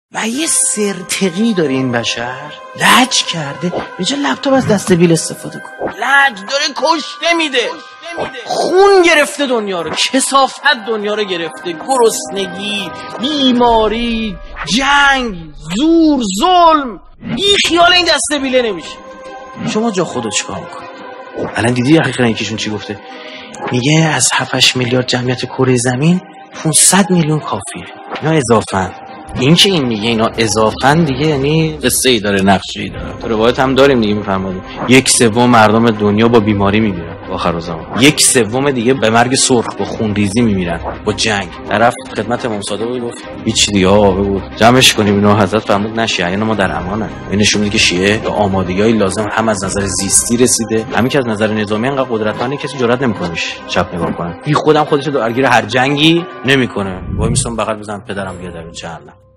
و یه سرتقی داره این بشر، لج کرده به جای لپتاپ از دست بیل استفاده کن. لج داره کشته میده، خون گرفته دنیا رو، کثافت دنیا رو گرفته، گرسنگی، بیماری، جنگ، زور، ظلم. بی خیال این دست بیله نمیشه. شما جا خودت چیکار میکنی؟ الان دیدی حقیقتا یکیشون چی گفته؟ میگه از 7-8 میلیارد جمعیت کره زمین 500 میلیون کافیه. اینا اضافن. این که این میگه اینا اضافن دیگه یعنی قصه ای داره، نقشه ای داره. تو روایت هم داریم دیگه، میفهمید 1/3 مردم دنیا با بیماری میمیرن آخر زمان، 1/3 دیگه به مرگ سرخ با خونریزی میمیرن، با جنگ. طرف خدمت امام صادق گفت هیچ دیگه بگو جمعش کنیم اینو. حضرت فرمود نشه، یعنی ما در امانه. نشون میده که شیعه به آمادگی‌های لازم هم از نظر زیستی رسیده، همین که از نظر نظامی انقدر قدرتمنده کسی جرئت نمیکنه چپ نگاه کنه. بی خودم خودش درگیر هر جنگی نمیکنه. وای میسم بغل بزنم پدرم بیاد در جهنم.